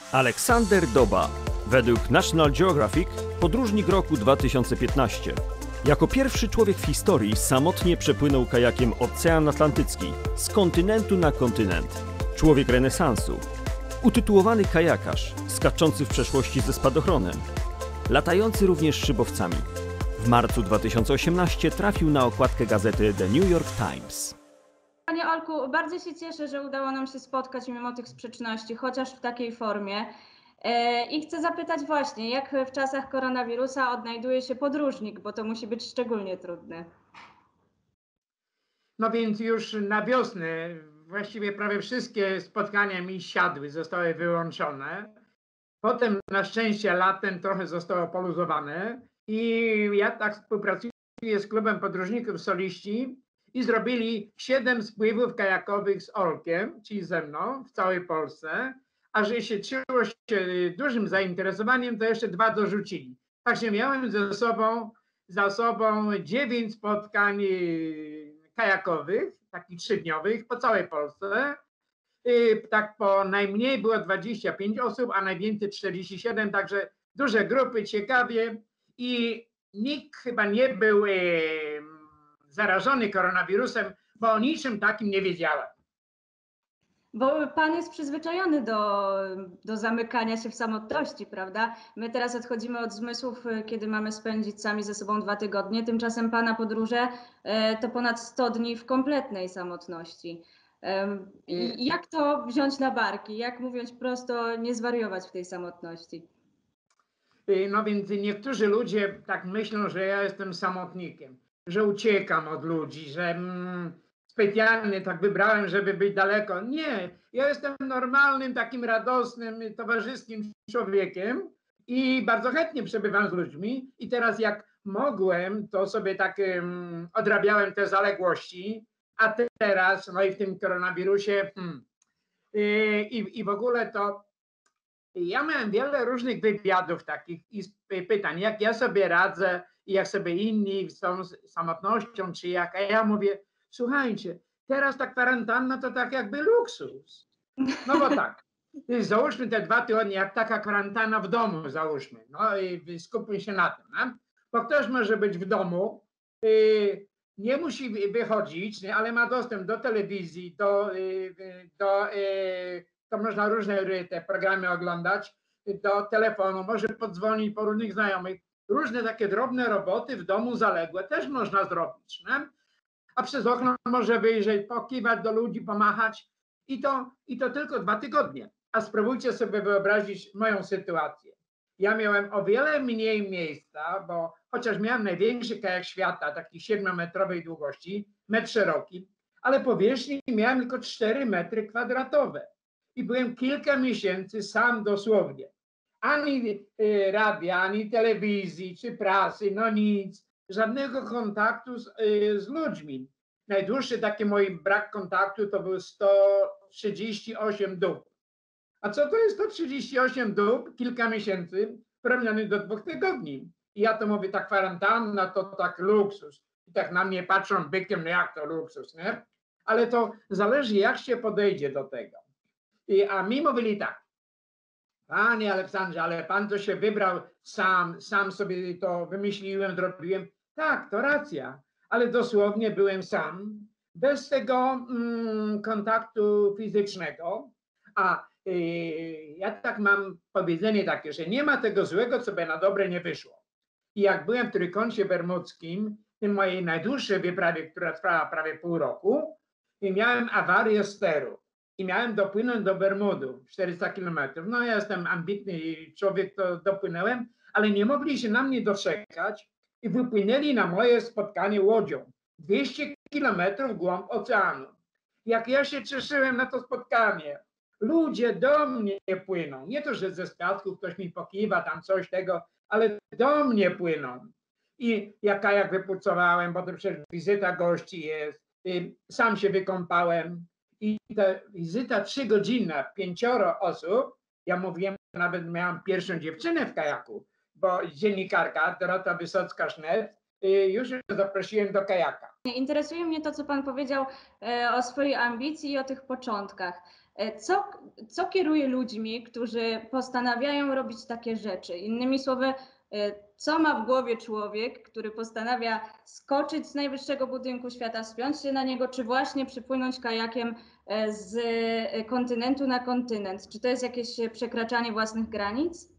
Aleksander Doba, według National Geographic podróżnik roku 2015. Jako pierwszy człowiek w historii samotnie przepłynął kajakiem Ocean Atlantycki z kontynentu na kontynent. Człowiek renesansu. Utytułowany kajakarz, skaczący w przeszłości ze spadochronem. Latający również szybowcami. W marcu 2018 trafił na okładkę gazety The New York Times. Panie Olku, bardzo się cieszę, że udało nam się spotkać mimo tych sprzeczności, chociaż w takiej formie. I chcę zapytać właśnie, jak w czasach koronawirusa odnajduje się podróżnik, bo to musi być szczególnie trudne. No więc już na wiosnę właściwie prawie wszystkie spotkania mi siadły, zostały wyłączone. Potem na szczęście latem trochę zostało poluzowane i ja tak współpracuję z klubem podróżników soliści i zrobili 7 spływów kajakowych z Olkiem, czyli ze mną w całej Polsce, a że się cieszyło się dużym zainteresowaniem, to jeszcze 2 dorzucili. Także miałem za sobą 9 spotkań kajakowych, takich 3-dniowych po całej Polsce. Tak po najmniej było 25 osób, a najwięcej 47, także duże grupy, ciekawie i nikt chyba nie był zarażony koronawirusem, bo o niczym takim nie wiedziałem. Bo pan jest przyzwyczajony do zamykania się w samotności, prawda? My teraz odchodzimy od zmysłów, kiedy mamy spędzić sami ze sobą 2 tygodnie. Tymczasem pana podróże to ponad 100 dni w kompletnej samotności. I jak to wziąć na barki? Jak, mówiąc prosto, nie zwariować w tej samotności? No więc niektórzy ludzie tak myślą, że ja jestem samotnikiem, że uciekam od ludzi, że specjalnie tak wybrałem, żeby być daleko. Nie, ja jestem normalnym, takim radosnym, towarzyskim człowiekiem i bardzo chętnie przebywam z ludźmi. I teraz jak mogłem, to sobie tak odrabiałem te zaległości, a teraz, no i w tym koronawirusie i w ogóle to ja miałem wiele różnych wywiadów takich i pytań, jak ja sobie radzę i jak sobie inni są z samotnością, czy jak, a ja mówię, słuchajcie, teraz ta kwarantanna to tak jakby luksus. No bo tak, załóżmy te 2 tygodnie, jak taka kwarantanna w domu, załóżmy, no i skupmy się na tym, no? Bo ktoś może być w domu, nie musi wychodzić, ale ma dostęp do telewizji, to można różne te programy oglądać, do telefonu, może podzwonić po różnych znajomych. Różne takie drobne roboty w domu zaległe też można zrobić. Nie? A przez okno może wyjrzeć, pokiwać do ludzi, pomachać i to tylko 2 tygodnie. A spróbujcie sobie wyobrazić moją sytuację. Ja miałem o wiele mniej miejsca, bo chociaż miałem największy kajak świata, taki 7-metrowej długości, 1 metr szeroki, ale powierzchni miałem tylko 4 metry kwadratowe. I byłem kilka miesięcy sam dosłownie. Ani radia, ani telewizji, czy prasy, no nic. Żadnego kontaktu z ludźmi. Najdłuższy taki mój brak kontaktu to był 138 dób. A co to jest 138 dób, kilka miesięcy, porównany do 2 tygodni? I ja to mówię, ta kwarantanna to tak luksus. I tak na mnie patrzą bykiem, no jak to luksus, nie? Ale to zależy, jak się podejdzie do tego. A mi mówili tak, panie Aleksandrze, ale pan to się wybrał sam sobie to wymyśliłem, zrobiłem. Tak, to racja, ale dosłownie byłem sam, bez tego kontaktu fizycznego. A ja tak mam powiedzenie takie, że nie ma tego złego, co by na dobre nie wyszło. I jak byłem w Trójkącie Bermudzkim, w tym mojej najdłuższej wyprawie, która trwała prawie pół roku, i miałem awarię steru. I miałem dopłynąć do Bermudu, 400 kilometrów. No ja jestem ambitny człowiek, to dopłynąłem, ale nie mogli się na mnie doczekać i wypłynęli na moje spotkanie łodzią. 200 kilometrów w głąb oceanu. Jak ja się cieszyłem na to spotkanie. Ludzie do mnie płyną. Nie to, że ze statku ktoś mi pokiwa, tam coś tego, ale do mnie płyną. I ja kajak wypucowałem, bo to przecież wizyta gości jest. Sam się wykąpałem. I ta wizyta 3-godzinna, 5 osób, ja mówiłem, nawet miałam pierwszą dziewczynę w kajaku, bo dziennikarka Dorota Wysocka-Sznet, już ją zaprosiłem do kajaka. Interesuje mnie to, co pan powiedział o swojej ambicji i o tych początkach. Co kieruje ludźmi, którzy postanawiają robić takie rzeczy? Innymi słowy, co ma w głowie człowiek, który postanawia skoczyć z najwyższego budynku świata, spiąć się na niego, czy właśnie przypłynąć kajakiem z kontynentu na kontynent? Czy to jest jakieś przekraczanie własnych granic?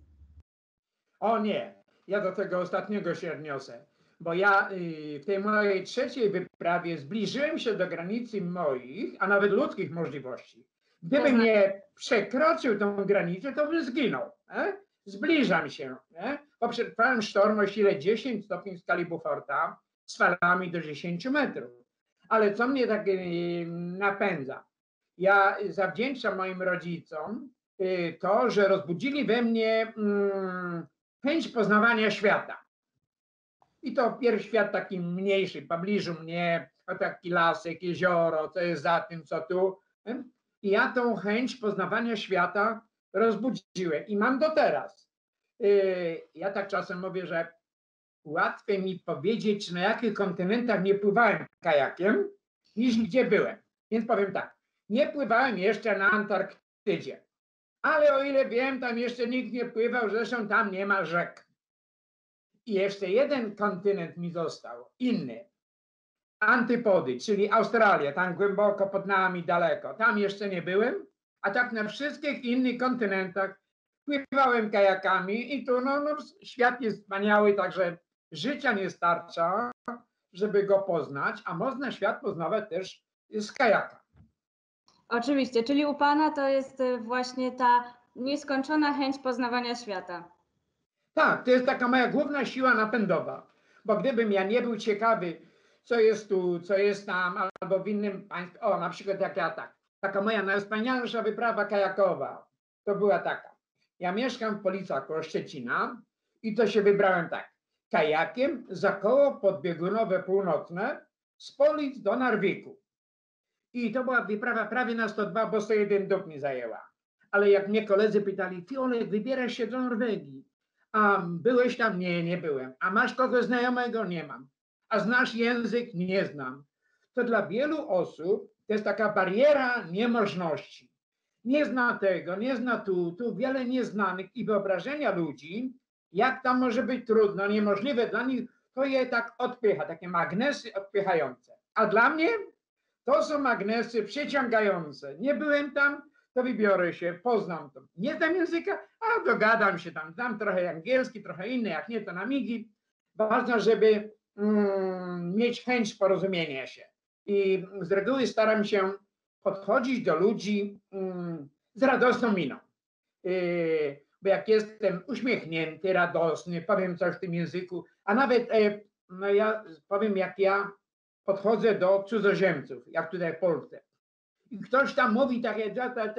O nie, ja do tego ostatniego się odniosę, bo ja w tej mojej trzeciej wyprawie zbliżyłem się do granicy moich, a nawet ludzkich możliwości. Gdybym nie przekroczył tą granicę, to bym zginął. Zbliżam się, bo przetrwałem sztorm o sile 10 stopni w skali Beauforta z falami do 10 metrów. Ale co mnie tak napędza? Ja zawdzięczam moim rodzicom to, że rozbudzili we mnie chęć poznawania świata. I to pierwszy świat taki mniejszy, w pobliżu mnie, taki lasek, jezioro, co jest za tym, co tu. I ja tą chęć poznawania świata rozbudziłem i mam do teraz. Ja tak czasem mówię, że łatwiej mi powiedzieć, na jakich kontynentach nie pływałem kajakiem, niż gdzie byłem. Więc powiem tak, nie pływałem jeszcze na Antarktydzie, ale o ile wiem, tam jeszcze nikt nie pływał, zresztą tam nie ma rzek. I jeszcze jeden kontynent mi został, inny. Antypody, czyli Australia, tam głęboko pod nami, daleko. Tam jeszcze nie byłem, a tak na wszystkich innych kontynentach pływałem kajakami i tu świat jest wspaniały, także życia nie starcza, żeby go poznać, a można świat poznawać też z kajaka. Oczywiście, czyli u Pana to jest właśnie ta nieskończona chęć poznawania świata. Tak, to jest taka moja główna siła napędowa, bo gdybym ja nie był ciekawy, co jest tu, co jest tam, albo w innym państwie, na przykład jak ja taka moja najwspanialsza wyprawa kajakowa, to była taka. Ja mieszkam w Policach koło Szczecina i to się wybrałem tak, kajakiem za koło podbiegunowe północne z Polic do Narwiku. I to była wyprawa prawie na 102, bo 101 dób mi zajęła. Ale jak mnie koledzy pytali, ty Olek, wybierasz się do Norwegii, a byłeś tam? Nie, nie byłem. A masz kogoś znajomego? Nie mam. A znasz język? Nie znam. To dla wielu osób to jest taka bariera niemożności. Nie zna tego, nie zna tu wiele nieznanych i wyobrażenia ludzi, jak tam może być trudno, niemożliwe dla nich, to je tak odpycha, takie magnesy odpychające. A dla mnie to są magnesy przyciągające. Nie byłem tam, to wybiorę się, poznam to. Nie znam języka, a dogadam się tam. Znam trochę angielski, trochę inny, jak nie to na migi. Ważne, żeby mieć chęć porozumienia się. I z reguły staram się podchodzić do ludzi z radosną miną. Bo jak jestem uśmiechnięty, radosny, powiem coś w tym języku, a nawet ja powiem, jak ja podchodzę do cudzoziemców, jak tutaj w Polsce. I ktoś tam mówi takie,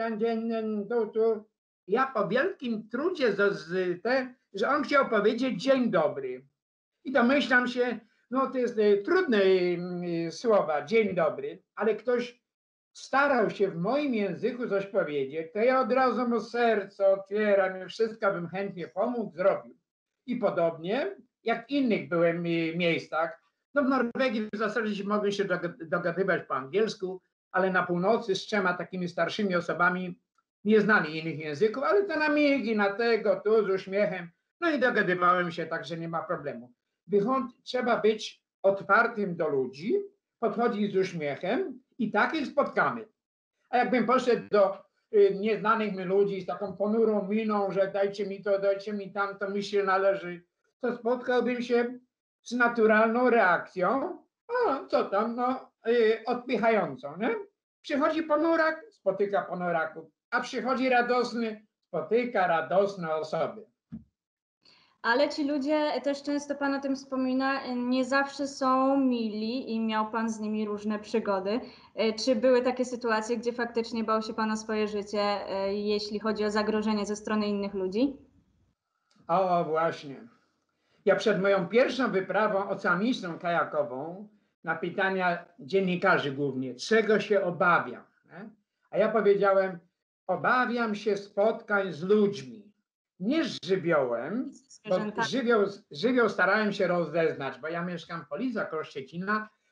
ja po wielkim trudzie, że on chciał powiedzieć dzień dobry. I domyślam się, to jest trudne słowa, dzień dobry, ale ktoś starał się w moim języku coś powiedzieć, to ja od razu mu serce otwieram i wszystko bym chętnie pomógł, zrobił. I podobnie, jak w innych byłem miejscach, w Norwegii w zasadzie mogłem się dogadywać po angielsku, ale na północy z 3 takimi starszymi osobami nie znali innych języków, ale to na migi, na tego, tu z uśmiechem, i dogadywałem się, także nie ma problemu. Trzeba być otwartym do ludzi, podchodzić z uśmiechem i takich spotkamy. A jakbym poszedł do nieznanych mi ludzi z taką ponurą miną, że dajcie mi to, dajcie mi tamto, mi się należy, to spotkałbym się z naturalną reakcją, co tam, odpychającą, nie? Przychodzi ponurak, spotyka ponuraków, a przychodzi radosny, spotyka radosne osoby. Ale ci ludzie, też często Pan o tym wspomina, nie zawsze są mili i miał Pan z nimi różne przygody. Czy były takie sytuacje, gdzie faktycznie bał się Pan o swoje życie, jeśli chodzi o zagrożenie ze strony innych ludzi? O, właśnie. Ja przed moją pierwszą wyprawą oceaniczną kajakową na pytania dziennikarzy głównie, czego się obawiam, nie? A ja powiedziałem, obawiam się spotkań z ludźmi, nie z żywiołem, bo żywioł starałem się rozeznać, bo ja mieszkam w Policach koło Szczecina,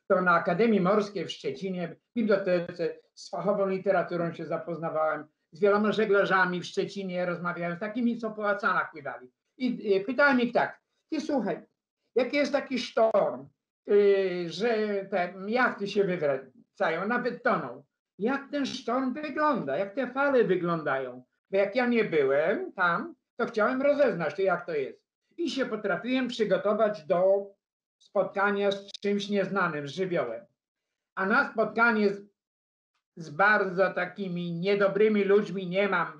to na Akademii Morskiej w Szczecinie, w bibliotece z fachową literaturą się zapoznawałem, z wieloma żeglarzami w Szczecinie rozmawiałem, z takimi, co po oceanach pływali. I pytałem ich tak, ty słuchaj, jaki jest taki sztorm, że te jachty się wywracają, nawet toną. Jak ten sztorm wygląda, jak te fale wyglądają? Bo jak ja nie byłem tam, to chciałem rozeznać to, jak to jest. I się potrafiłem przygotować do spotkania z czymś nieznanym, z żywiołem. A na spotkanie z bardzo takimi niedobrymi ludźmi nie mam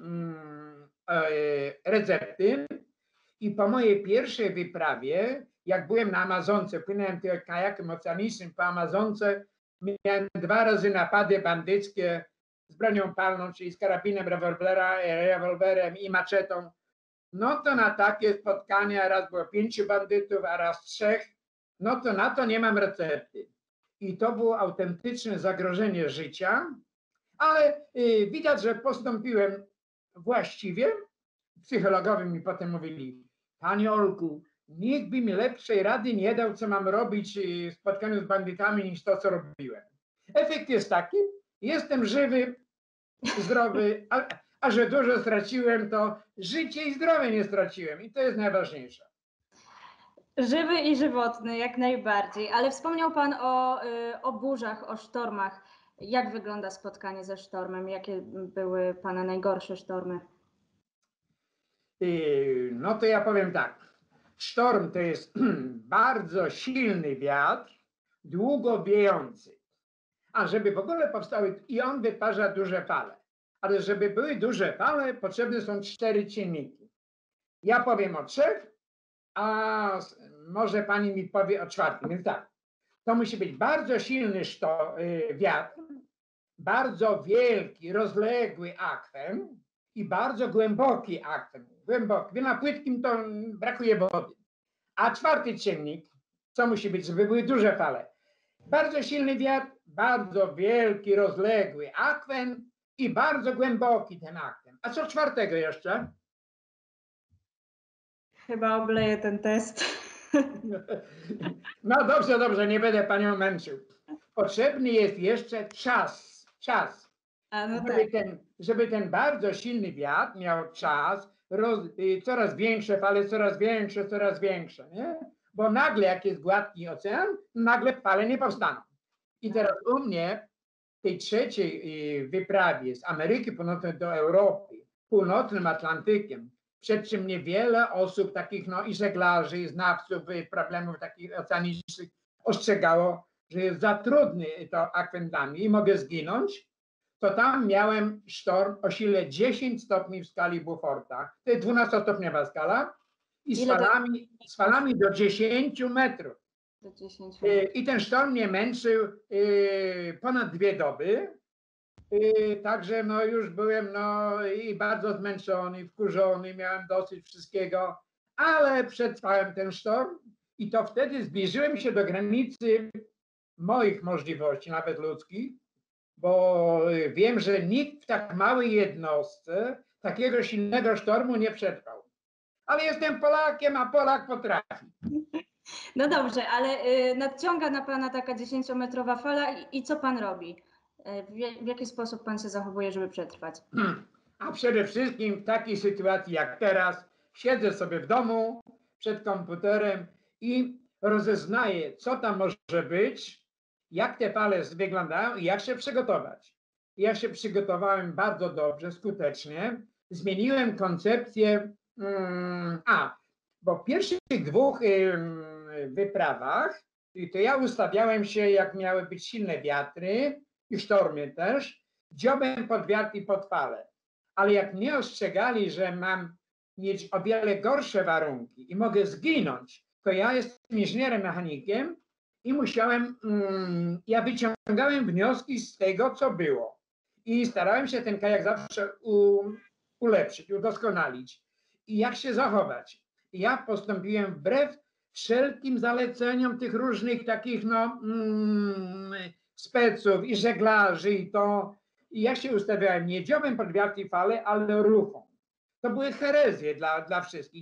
recepty. I po mojej pierwszej wyprawie, jak byłem na Amazonce, płynąłem tym kajakiem oceanicznym po Amazonce, miałem 2 razy napady bandyckie z bronią palną, czyli z karabinem rewolwerem i maczetą. No to na takie spotkania raz było 5 bandytów, a raz 3. No to na to nie mam recepty. I to było autentyczne zagrożenie życia, ale widać, że postąpiłem właściwie. Psychologowie mi potem mówili, panie Olku, nikt by mi lepszej rady nie dał, co mam robić w spotkaniu z bandytami, niż to, co robiłem. Efekt jest taki, jestem żywy, zdrowy, a że dużo straciłem, to życie i zdrowie nie straciłem i to jest najważniejsze. Żywy i żywotny, jak najbardziej. Ale wspomniał Pan o burzach, o sztormach. Jak wygląda spotkanie ze sztormem? Jakie były Pana najgorsze sztormy? No to ja powiem tak. Sztorm to jest bardzo silny wiatr, długo wiejący. A żeby w ogóle powstały, i on wytwarza duże fale. Ale żeby były duże fale, potrzebne są 4 czynniki. Ja powiem o 3, a może pani mi powie o 4. Więc tak, to musi być bardzo silny wiatr, bardzo wielki, rozległy akwen i bardzo głęboki akwen. Głęboki. Na płytkim to brakuje wody. A 4 czynnik, co musi być, żeby były duże fale? Bardzo silny wiatr, bardzo wielki, rozległy akwen i bardzo głęboki ten akwen. A co 4 jeszcze? Chyba obleję ten test. No dobrze, dobrze, nie będę panią męczył. Potrzebny jest jeszcze czas. A no Żeby ten bardzo silny wiatr miał czas, coraz większe fale, coraz większe, nie? Bo nagle, jak jest gładki ocean, nagle fale nie powstaną. I teraz u mnie, w tej 3. wyprawie z Ameryki Północnej do Europy, północnym Atlantykiem, przed czym niewiele osób takich, no i żeglarzy, i znawców problemów takich oceanicznych ostrzegało, że jest za trudny to akwendami i mogę zginąć, to tam miałem sztorm o sile 10 stopni w skali Beauforta. To jest 12-stopniowa skala i z falami do 10 metrów. Do 10 I ten sztorm mnie męczył ponad 2 doby. Także no już byłem i bardzo zmęczony, wkurzony, miałem dosyć wszystkiego, ale przetrwałem ten sztorm i to wtedy zbliżyłem się do granicy moich możliwości, nawet ludzkich, bo wiem, że nikt w tak małej jednostce takiego silnego sztormu nie przetrwał. Ale jestem Polakiem, a Polak potrafi. No dobrze, ale nadciąga na Pana taka 10-metrowa fala i co Pan robi? W jaki sposób Pan się zachowuje, żeby przetrwać? A przede wszystkim w takiej sytuacji jak teraz siedzę sobie w domu przed komputerem i rozeznaję, co tam może być, jak te fale wyglądają i jak się przygotować. Ja się przygotowałem bardzo dobrze, skutecznie. Zmieniłem koncepcję. Bo w pierwszych 2 wyprawach to ja ustawiałem się, jak miały być silne wiatry i sztormy też, dziobem pod wiatr i pod fale. Ale jak mnie ostrzegali, że mam mieć o wiele gorsze warunki i mogę zginąć, to ja jestem inżynierem mechanikiem i ja wyciągałem wnioski z tego, co było. I starałem się ten kajak zawsze ulepszyć, udoskonalić. I jak się zachować. I ja postąpiłem wbrew wszelkim zaleceniom tych różnych takich speców i żeglarzy i ja się ustawiałem nie dziobem pod wiatr i fale, ale rufą. To były herezje dla wszystkich.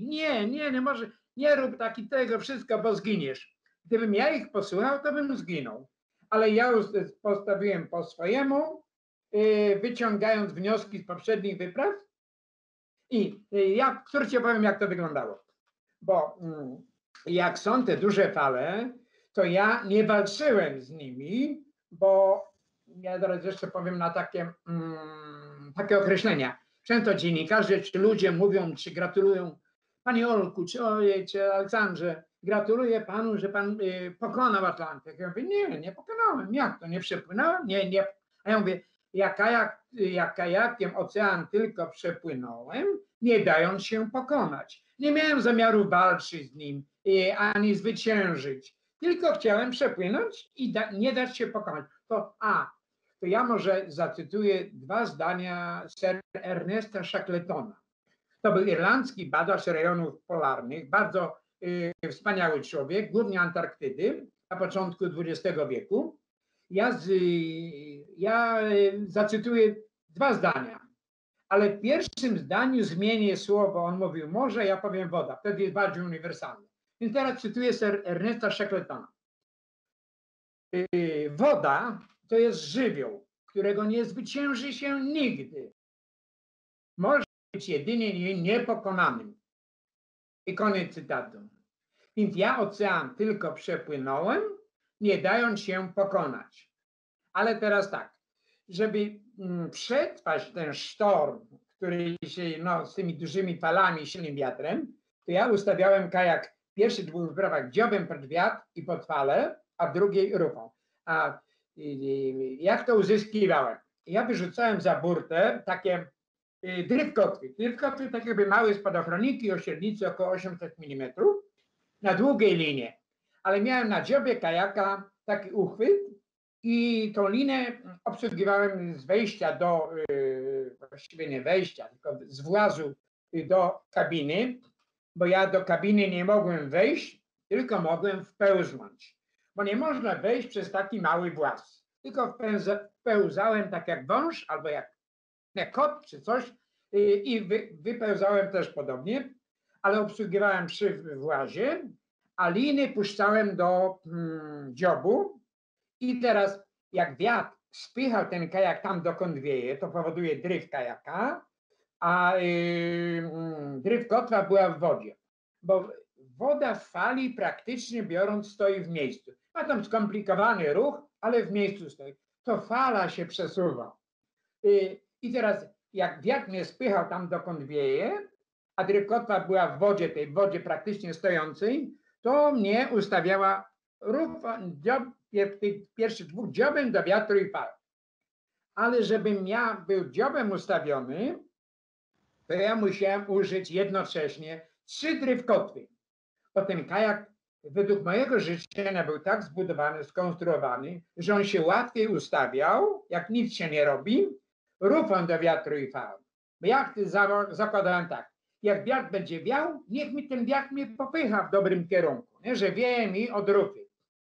Nie rób tego wszystko, bo zginiesz. Gdybym ja ich posłuchał, to bym zginął. ale ja już postawiłem po swojemu, wyciągając wnioski z poprzednich wypraw i ja w skrócie powiem, jak to wyglądało. Bo jak są te duże fale, to ja nie walczyłem z nimi, bo ja teraz jeszcze powiem na takie określenia. Często dziennikarze czy ludzie mówią, czy gratulują Panie Olku, czy ojej, czy Aleksandrze, gratuluję Panu, że Pan pokonał Atlantyk. Ja mówię, nie pokonałem. Jak to? Nie przepłynąłem? Nie. A ja mówię, jak kajakiem ocean tylko przepłynąłem, nie dając się pokonać. Nie miałem zamiaru walczyć z nim, ani zwyciężyć. Tylko chciałem przepłynąć i nie dać się pokonać. To ja może zacytuję 2 zdania Sir Ernesta Shackletona. To był irlandzki badacz rejonów polarnych, bardzo wspaniały człowiek, głównie Antarktydy, na początku XX wieku. Ja zacytuję 2 zdania, ale w pierwszym zdaniu zmienię słowo. On mówił morze, ja powiem woda. Wtedy jest bardziej uniwersalny. Więc teraz cytuję Sir Ernesta Shackletona. Woda to jest żywioł, którego nie zwycięży się nigdy. Może być jedynie niepokonanym. I koniec cytatu. Więc ja ocean tylko przepłynąłem, nie dając się pokonać. Ale teraz tak, żeby przetrwać ten sztorm, który się, z tymi dużymi falami, silnym wiatrem, to ja ustawiałem kajak w pierwszych 2 wyprawach dziobem pod wiatr i pod falę, a w drugiej rufą. A jak to uzyskiwałem? Ja wyrzucałem za burtę takie drywkotwy. Drywkotwy tak jakby małe spadochroniki o średnicy około 800 mm na długiej linie. Ale miałem na dziobie kajaka taki uchwyt i tą linę obsługiwałem z wejścia właściwie nie wejścia, tylko z włazu do kabiny, bo ja do kabiny nie mogłem wejść, tylko mogłem wpełznąć. Bo nie można wejść przez taki mały właz. Tylko wpełzałem tak jak wąż albo jak kot czy coś i wypełzałem też podobnie, ale obsługiwałem przy włazie, a liny puszczałem do dziobu i teraz jak wiatr spychał ten kajak tam dokąd wieje, to powoduje dryf kajaka, a dryf kotwa była w wodzie, bo woda w fali praktycznie biorąc stoi w miejscu. Ma tam skomplikowany ruch, ale w miejscu stoi. To fala się przesuwa. I teraz jak wiatr mnie spychał tam dokąd wieje, a dryf kotwa była w wodzie, tej wodzie praktycznie stojącej, to mnie ustawiała ruch w tych pierwszych 2 dziobem do wiatru i fal. Ale żebym ja był dziobem ustawiony, to ja musiałem użyć jednocześnie 3 drywkotwy. Bo ten kajak według mojego życzenia był tak zbudowany, skonstruowany, że on się łatwiej ustawiał, jak nic się nie robi, rufą do wiatru i fal. Bo ja zakładałem tak, jak wiatr będzie wiał, niech mi ten wiatr mnie popycha w dobrym kierunku, nie? Że wieje mi od rufy.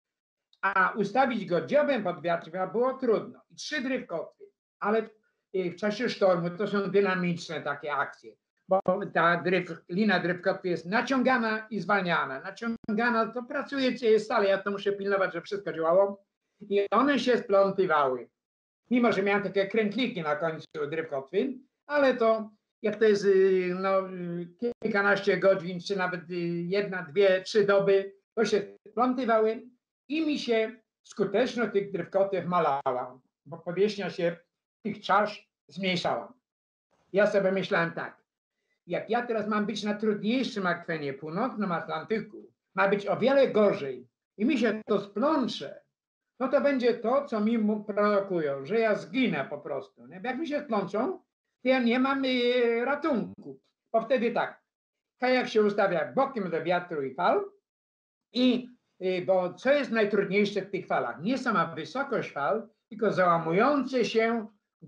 A ustawić go dziobem pod wiatr było trudno. I 3 drywkotwy. Ale w czasie sztormu to są dynamiczne takie akcje. Bo ta lina drywkotwy jest naciągana i zwalniana. Naciągana to pracuje stale. Ja to muszę pilnować, żeby wszystko działało. I one się splątywały. Mimo że miałem takie krętliki na końcu drywkotwy, ale to jak to jest kilkanaście godzin, czy nawet 1, 2, 3 doby, to się splątywały i mi się skuteczność tych drywkotew malała, bo powierzchnia się tych czasz zmniejszała. Ja sobie myślałem tak, jak ja teraz mam być na trudniejszym akwenie, północnym Atlantyku, ma być o wiele gorzej i mi się to splącze, no to będzie to, co mi prorokują, że ja zginę po prostu. Nie? Jak mi się splączą, to ja nie mam ratunku. Bo wtedy tak, kajak się ustawia bokiem do wiatru i fal bo co jest najtrudniejsze w tych falach? Nie sama wysokość fal, tylko załamujące się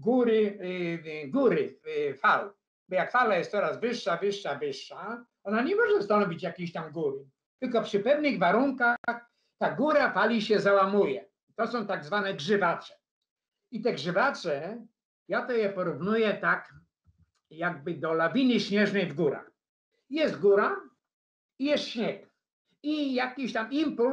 góry fal. Bo jak fala jest coraz wyższa, ona nie może stanowić jakiejś tam góry. Tylko przy pewnych warunkach ta góra fali się załamuje. To są tak zwane grzywacze. I te grzywacze, ja to je porównuję tak jakby do lawiny śnieżnej w górach. Jest góra i jest śnieg. I jakiś tam impuls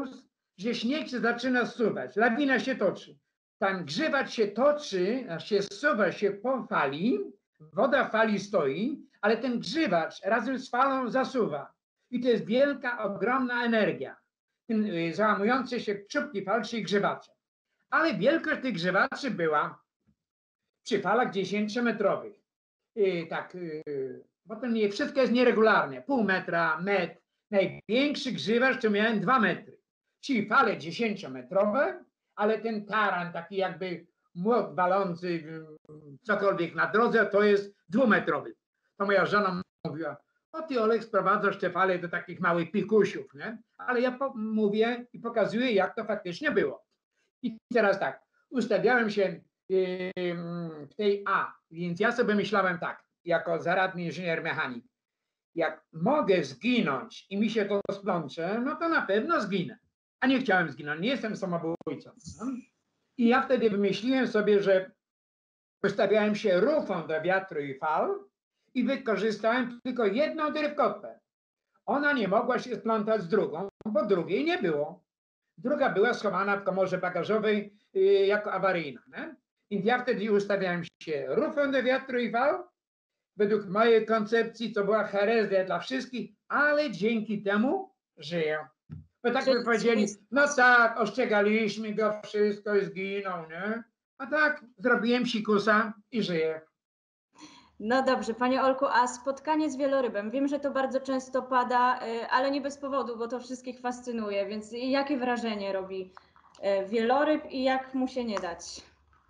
że śnieg się zaczyna zsuwać, lawina się toczy. Tam grzywacz się toczy, się zsuwa się po fali, woda w fali stoi, ale ten grzywacz razem z falą zasuwa. I to jest wielka, ogromna energia. Ten załamujący się czubki fal, czyli grzywacze. Ale wielkość tych grzywaczy była przy falach 10-metrowych. Tak, potem wszystko jest nieregularne. Pół metra, metr. Największy grzywacz to miałem 2 metry. Czyli fale 10-metrowe, ale ten taran, taki jakby młot walący cokolwiek na drodze, to jest 2-metrowy. To moja żona mówiła, o ty Olek sprowadzasz te fale do takich małych pikusiów, nie? Ale ja mówię i pokazuję, jak to faktycznie było. I teraz tak, ustawiałem się w tej A, więc ja sobie myślałem tak, jako zaradny inżynier mechanik, jak mogę zginąć i mi się to splącze, no to na pewno zginę. A nie chciałem zginąć, nie jestem samobójcą. No? I ja wtedy wymyśliłem sobie, że ustawiałem się rufą do wiatru i fal i wykorzystałem tylko jedną drywkotwę. Ona nie mogła się splątać z drugą, bo drugiej nie było. Druga była schowana w komorze bagażowej jako awaryjna. Nie? Więc ja wtedy ustawiałem się rufą do wiatru i fal. Według mojej koncepcji to była herezja dla wszystkich, ale dzięki temu żyję. Bo tak by powiedzieli, no tak, ostrzegaliśmy go, wszystko i zginął, nie? A tak, zrobiłem sikusa i żyję. No dobrze, panie Olku, a spotkanie z wielorybem? Wiem, że to bardzo często pada, ale nie bez powodu, bo to wszystkich fascynuje, więc jakie wrażenie robi wieloryb i jak mu się nie dać?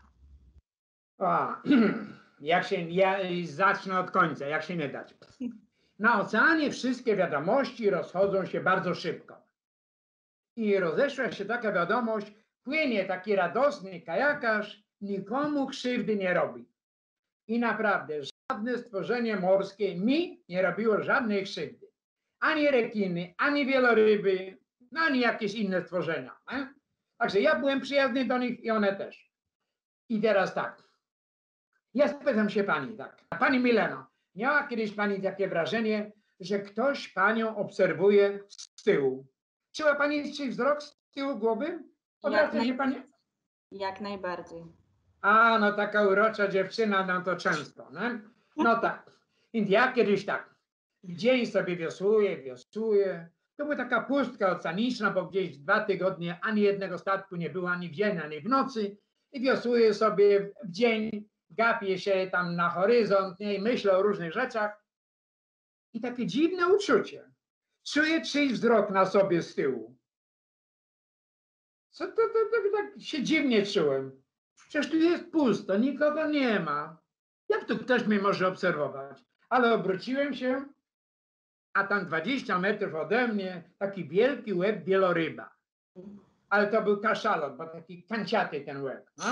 Ja zacznę od końca, jak się nie dać. Na oceanie wszystkie wiadomości rozchodzą się bardzo szybko. I rozeszła się taka wiadomość, płynie taki radosny kajakarz, nikomu krzywdy nie robi. I naprawdę żadne stworzenie morskie mi nie robiło żadnej krzywdy. Ani rekiny, ani wieloryby, ani jakieś inne stworzenia. Nie? Także ja byłem przyjazny do nich i one też. I teraz tak. Ja spytam się pani tak. Pani Mileno, miała kiedyś pani takie wrażenie, że ktoś panią obserwuje z tyłu? Czuła pani czyjś wzrok z tyłu głowy? Odwraca się pani? Jak najbardziej. A, no taka urocza dziewczyna, no to często, nie? No tak. Więc ja kiedyś tak, w dzień sobie wiosłuję. To była taka pustka oceaniczna, bo gdzieś 2 tygodnie ani jednego statku nie było, ani w dzień, ani w nocy. I wiosłuję sobie w dzień, gapię się tam na horyzont, nie? I myślę o różnych rzeczach. I takie dziwne uczucie. Czuję czyjś wzrok na sobie z tyłu. Co to tak się dziwnie czułem. Przecież tu jest pusto, nikogo nie ma. Jak tu ktoś mnie może obserwować? Ale obróciłem się, a tam 20 metrów ode mnie taki wielki łeb wieloryba. Ale to był kaszalot, bo taki kanciaty ten łeb. No?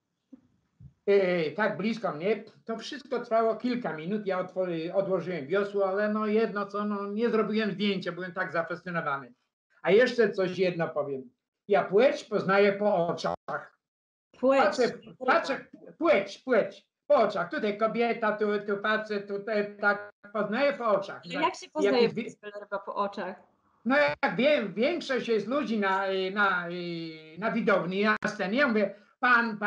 Tak blisko mnie. To wszystko trwało kilka minut. Ja odłożyłem wiosło, ale no jedno co, no nie zrobiłem zdjęcia, byłem tak zafascynowany. A jeszcze coś jedno powiem. Ja płeć poznaję po oczach. Patrzę, płeć, po oczach. Tutaj kobieta, tu facet, tutaj tak, poznaję po oczach. Ale jak się poznaje wieloryba po oczach? No jak większość jest ludzi na widowni, na scenie, ja mówię pan,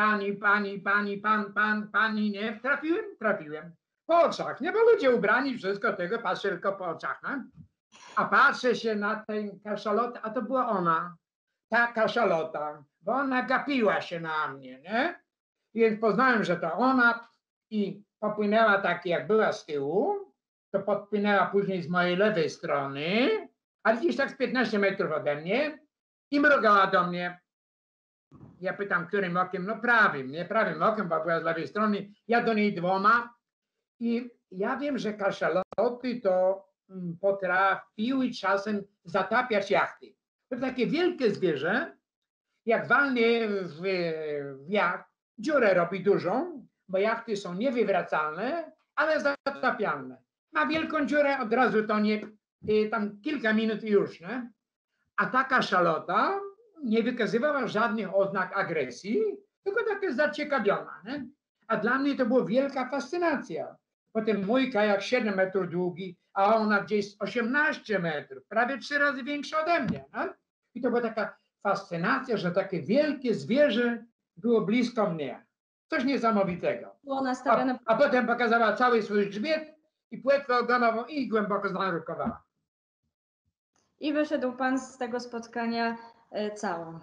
pani, nie? Trafiłem. Po oczach, nie? Bo ludzie ubrani, wszystko tego, patrzę tylko po oczach, no? A patrzę się na tę kaszalotę, a to była ona. Ta kaszalota, bo ona gapiła się na mnie, nie? Więc poznałem, że to ona i popłynęła tak, jak była z tyłu, to podpłynęła później z mojej lewej strony, ale gdzieś tak z 15 metrów ode mnie i mrugała do mnie. Ja pytam, którym okiem? No prawym, nie prawym okiem, bo była z lewej strony, ja do niej 2 i ja wiem, że kaszaloty to potrafiły czasem zatapiać jachty. To takie wielkie zwierzę, jak walnie w jacht, dziurę robi dużą, bo jachty są niewywracalne, ale zatapialne. Ma wielką dziurę, od razu tonie, tam kilka minut i już, nie? A ta kaszalota nie wykazywała żadnych oznak agresji, tylko taka zaciekawiona, nie? A dla mnie to była wielka fascynacja. Potem mój kajak 7 metrów długi, a ona gdzieś 18 metrów, prawie 3 razy większa ode mnie, nie? I to była taka fascynacja, że takie wielkie zwierzę było blisko mnie. Coś niesamowitego. Było nastawione... A potem pokazała cały swój grzbiet i płetwę ogonową i głęboko zanurkowała. I wyszedł pan z tego spotkania cało.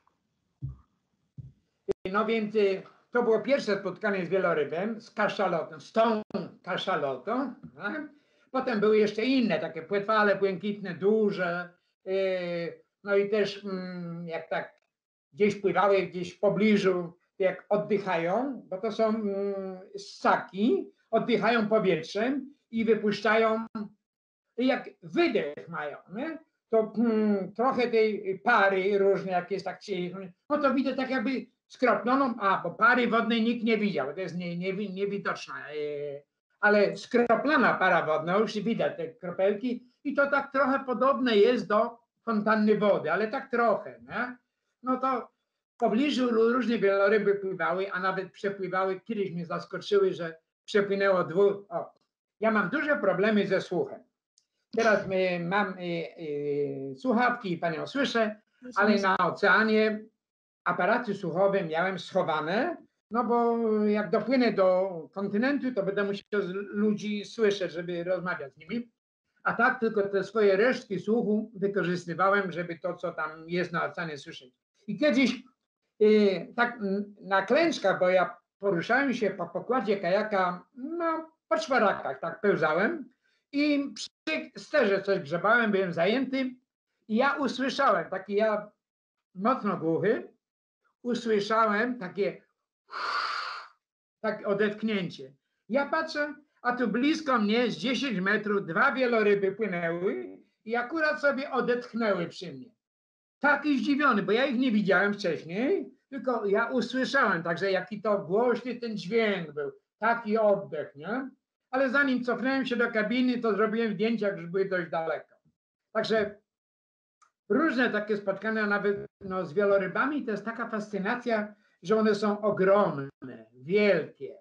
No więc to było pierwsze spotkanie z wielorybem, z kaszalotą, z tą kaszalotą. Tak? Potem były jeszcze inne, takie płetwale błękitne, duże. No i też jak tak gdzieś pływały, gdzieś w pobliżu, jak oddychają, bo to są ssaki, oddychają powietrzem i wypuszczają, jak wydech mają, nie? To trochę tej pary różnej, jak jest tak, no to widzę tak jakby skroploną, bo pary wodnej nikt nie widział, to jest niewidoczna, ale skroplona para wodna, już widać te kropelki i to tak trochę podobne jest do fontanny wody, ale tak trochę, nie? No to w pobliżu różne wieloryby pływały, a nawet przepływały, kiedyś mnie zaskoczyły, że przepłynęło ja mam duże problemy ze słuchem. Teraz mam słuchawki i panią słyszę, ale na oceanie aparaty słuchowe miałem schowane, no bo jak dopłynę do kontynentu, to będę musiał ludzi słyszeć, żeby rozmawiać z nimi. A tak tylko te swoje resztki słuchu wykorzystywałem, żeby to, co tam jest na oceanie, słyszeć. I kiedyś tak na klęczkach, bo ja poruszałem się po pokładzie kajaka, no po czwarakach tak pełzałem i przy sterze coś grzebałem, byłem zajęty i ja usłyszałem, ja mocno głuchy, usłyszałem takie odetchnięcie. Ja patrzę, a tu blisko mnie z 10 metrów 2 wieloryby płynęły i akurat sobie odetchnęły przy mnie. Taki zdziwiony, bo ja ich nie widziałem wcześniej, tylko ja usłyszałem, także jaki to głośny ten dźwięk był, taki oddech, nie? Ale zanim cofnąłem się do kabiny, to zrobiłem zdjęcia, już były dość daleko. Także różne takie spotkania, nawet z wielorybami, to jest taka fascynacja, że one są ogromne, wielkie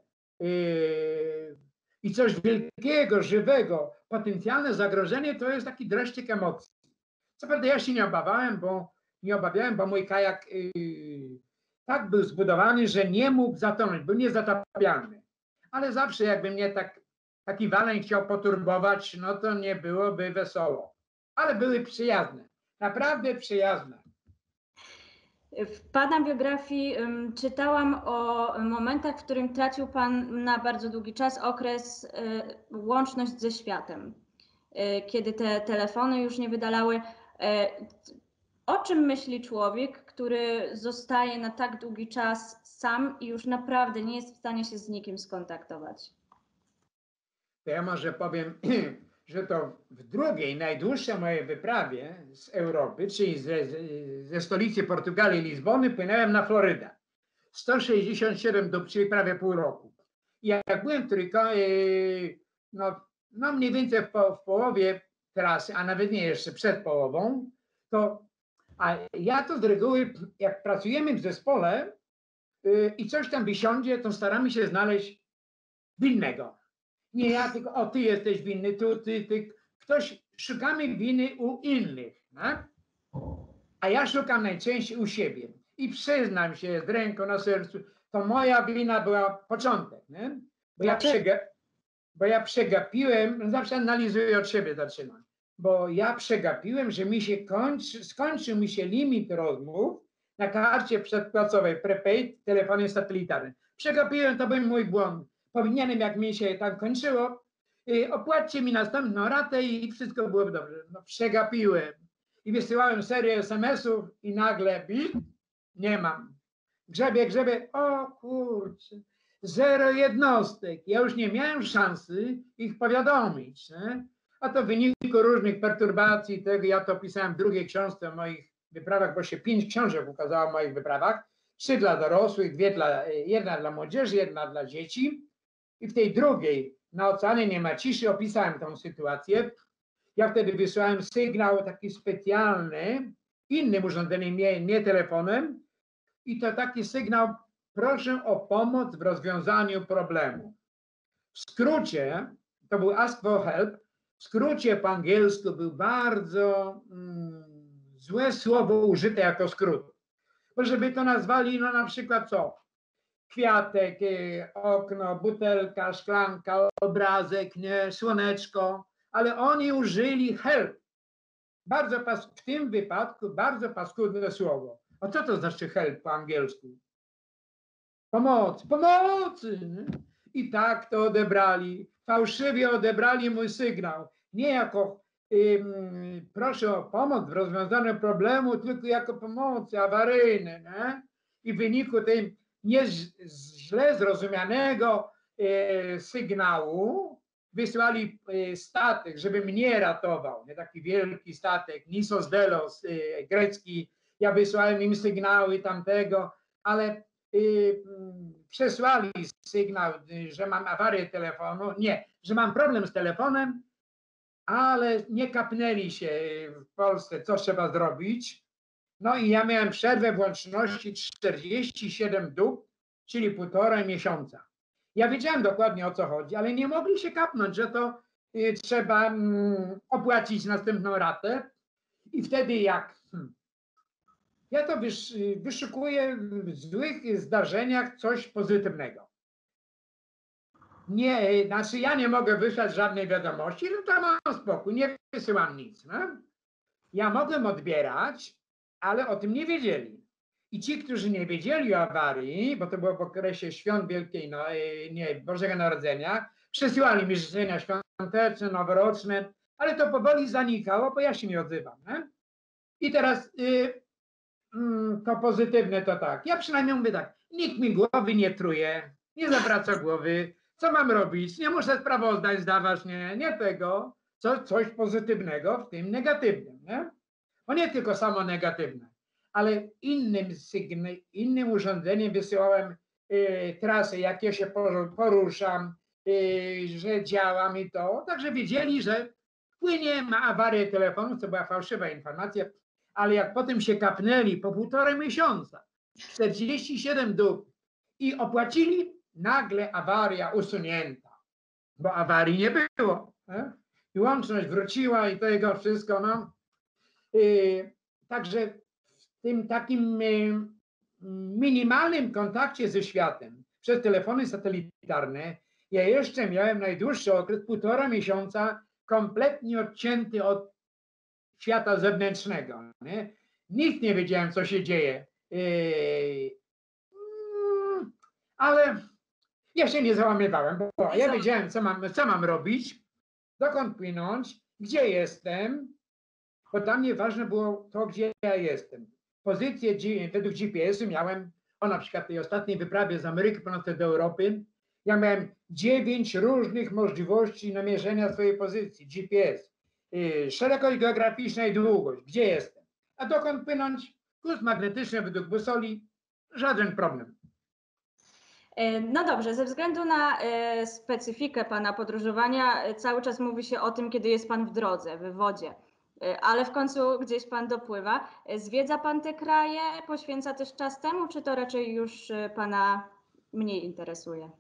i coś wielkiego, żywego. Potencjalne zagrożenie to jest taki dreszczyk emocji. Co prawda ja się nie obawiałem, bo mój kajak tak był zbudowany, że nie mógł zatonąć, był niezatapialny. Ale zawsze jakby mnie taki waleń chciał poturbować, no to nie byłoby wesoło. Ale były przyjazne, naprawdę przyjazne. W pana biografii czytałam o momentach, w którym tracił pan na bardzo długi czas łączność ze światem. Kiedy te telefony już nie wydalały. O czym myśli człowiek, który zostaje na tak długi czas sam i już naprawdę nie jest w stanie się z nikim skontaktować? To ja może powiem, że to w drugiej, najdłuższej mojej wyprawie z Europy, czyli ze stolicy Portugalii, Lizbony, płynąłem na Florydę. 167 dób, czyli prawie pół roku. I jak byłem tylko, no mniej więcej w połowie trasy, a nawet nie jeszcze przed połową, a ja to z reguły, jak pracujemy w zespole i coś tam wysiądzie, to staramy się znaleźć winnego. Nie ja, tylko ty jesteś winny, ty. Szukamy winy u innych, no? A ja szukam najczęściej u siebie. I przyznam się z ręką na sercu, to moja wina była początek, nie? Bo ja przegapiłem, zawsze analizuję od siebie zaczynam, bo ja przegapiłem, że skończył mi się limit rozmów na karcie przedpłacowej prepaid, telefonie satelitarnym. Przegapiłem, to był mój błąd. Powinienem, jak mi się tam kończyło, opłaccie mi następną ratę i wszystko byłoby dobrze. No przegapiłem. I wysyłałem serię SMS-ów i nagle nie mam. Grzebie, o kurczę, 0 jednostek. Ja już nie miałem szansy ich powiadomić. Nie? A to w wyniku różnych perturbacji, tego ja to pisałem w drugiej książce o moich wyprawach, bo się 5 książek ukazało o moich wyprawach. 3 dla dorosłych, 1 dla młodzieży, 1 dla dzieci. I w tej drugiej, na oceanie nie ma ciszy, opisałem tą sytuację. Ja wtedy wysłałem sygnał taki specjalny, innym urządzeniem, nie telefonem. I to taki sygnał, proszę o pomoc w rozwiązaniu problemu. W skrócie, to był ask for help, w skrócie po angielsku był bardzo złe słowo użyte jako skrót. Bo żeby to nazwali, no na przykład co? Kwiatek, okno, butelka, szklanka, obrazek, nie, słoneczko, ale oni użyli help. W tym wypadku bardzo paskudne słowo. A co to znaczy help po angielsku? Pomoc, pomocy! Nie? I tak to odebrali. Fałszywie odebrali mój sygnał. Nie jako proszę o pomoc w rozwiązaniu problemu, tylko jako pomocy awaryjnej. Nie? I w wyniku tej źle zrozumianego sygnału wysłali statek, żeby mnie ratował. Nie? Taki wielki statek, Nissos Delos, grecki. Ja wysłałem im sygnały tamtego, ale przesłali sygnał, że mam awarię telefonu. Nie, że mam problem z telefonem, ale nie kapnęli się w Polsce, co trzeba zrobić. No i ja miałem przerwę w łączności 47 dób, czyli 1,5 miesiąca. Ja wiedziałem dokładnie, o co chodzi, ale nie mogli się kapnąć, że to trzeba opłacić następną ratę. I wtedy jak? Ja to wyszukuję w złych zdarzeniach coś pozytywnego. Nie, znaczy ja nie mogę wysłać żadnej wiadomości, no to mam spokój, nie wysyłam nic. No? Ja mogłem odbierać, ale o tym nie wiedzieli. I ci, którzy nie wiedzieli o awarii, bo to było w okresie świąt Wielkiej, Bożego Narodzenia, przesyłali mi życzenia świąteczne, noworoczne, ale to powoli zanikało, bo ja się nie odzywam. Nie? I teraz to pozytywne to tak. Ja przynajmniej mówię tak, nikt mi głowy nie truje, nie zawraca głowy. Co mam robić? Nie muszę sprawozdań zdawać, nie tego. Coś pozytywnego w tym negatywnym. Nie? Bo nie tylko samo negatywne, ale innym urządzeniem wysyłałem trasę, jak ja się poruszam, że działam i to. Także wiedzieli, że płynie, ma awarię telefonu, co była fałszywa informacja, ale jak potem się kapnęli po 1,5 miesiąca, 47 dób i opłacili, nagle awaria usunięta, bo awarii nie było. Nie? I łączność wróciła i tego wszystko. No. Także w tym takim minimalnym kontakcie ze światem przez telefony satelitarne ja jeszcze miałem najdłuższy okres 1,5 miesiąca kompletnie odcięty od świata zewnętrznego. Nie? Nic nie wiedziałem, co się dzieje. Ale ja się nie załamywałem, bo ja wiedziałem, co mam robić, dokąd płynąć, gdzie jestem, bo dla mnie ważne było to, gdzie ja jestem. Pozycję według GPS-u miałem, na przykład tej ostatniej wyprawie z Ameryki Północnej do Europy, ja miałem 9 różnych możliwości namierzenia swojej pozycji, GPS. Szerokość geograficzna i długość, gdzie jestem. A dokąd płynąć? Kurs magnetyczny według busoli, żaden problem. No dobrze, ze względu na specyfikę Pana podróżowania cały czas mówi się o tym, kiedy jest Pan w drodze, w wodzie, ale w końcu gdzieś Pan dopływa. Zwiedza Pan te kraje, poświęca też czas temu, czy to raczej już Pana mniej interesuje?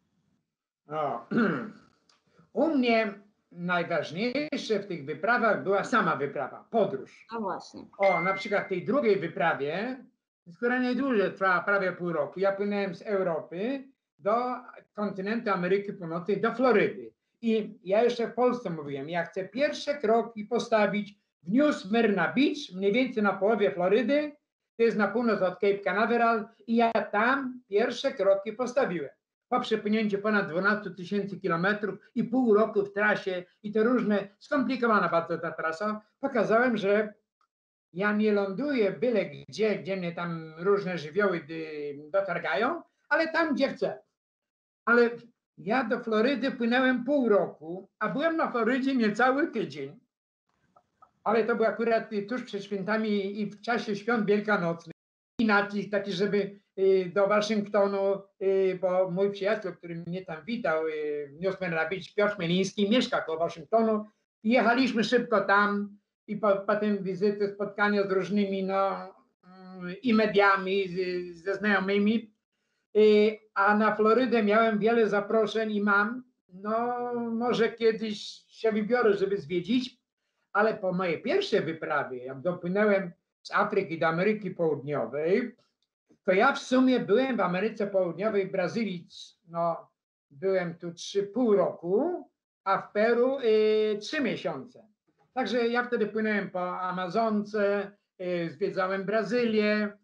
U mnie najważniejsze w tych wyprawach była sama wyprawa, podróż. No właśnie. Na przykład w tej drugiej wyprawie, która najdłużej trwała prawie pół roku, ja płynąłem z Europy do kontynentu Ameryki Północnej, do Florydy. I ja jeszcze w Polsce mówiłem, ja chcę pierwsze kroki postawić w New Smyrna Beach, mniej więcej na połowie Florydy, to jest na północ od Cape Canaveral, i ja tam pierwsze kroki postawiłem. Po przepłynięciu ponad 12 000 kilometrów i pół roku w trasie, i to różne, skomplikowana bardzo ta trasa, pokazałem, że ja nie ląduję byle gdzie mnie tam różne żywioły dotargają, ale tam, gdzie chcę. Ale ja do Florydy płynąłem pół roku, a byłem na Florydzie niecały tydzień. Ale to było akurat tuż przed świętami i w czasie świąt wielkanocnych. Inaczej, taki, żeby do Waszyngtonu, bo mój przyjaciel, który mnie tam witał, New Smyrna Beach, Piotr Chmieliński, mieszka koło Waszyngtonu. I jechaliśmy szybko tam i potem wizyty, spotkania z różnymi i mediami, ze znajomymi. A na Florydę miałem wiele zaproszeń i mam. Może kiedyś się wybiorę, żeby zwiedzić, ale po mojej pierwszej wyprawie, jak dopłynąłem z Afryki do Ameryki Południowej, to ja w sumie byłem w Ameryce Południowej, w Brazylii, no byłem tu 3,5 roku, a w Peru 3 miesiące. Także ja wtedy płynąłem po Amazonce, zwiedzałem Brazylię.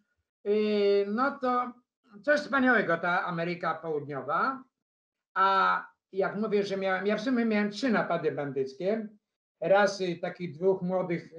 No to coś wspaniałego ta Ameryka Południowa. A jak mówię, że ja w sumie miałem 3 napady bandyckie. Raz takich 2 młodych,